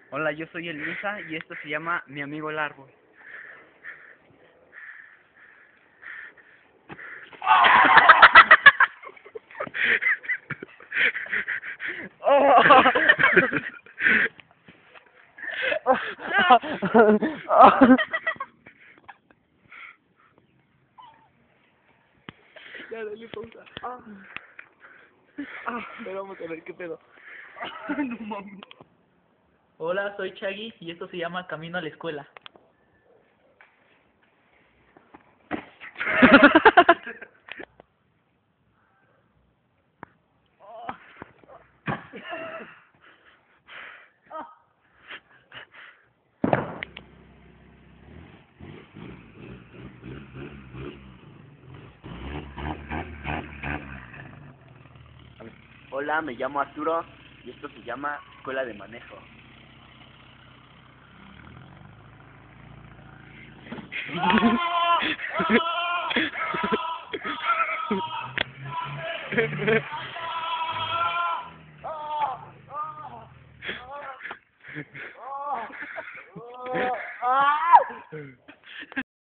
Hola, yo soy el Misa y esto se llama Mi amigo el árbol. Ya, dale pausa. Pero vamos a ver qué pedo. No mames. Hola, soy Chaggy y esto se llama Camino a la Escuela. Hola, me llamo Arturo y esto se llama Escuela de Manejo.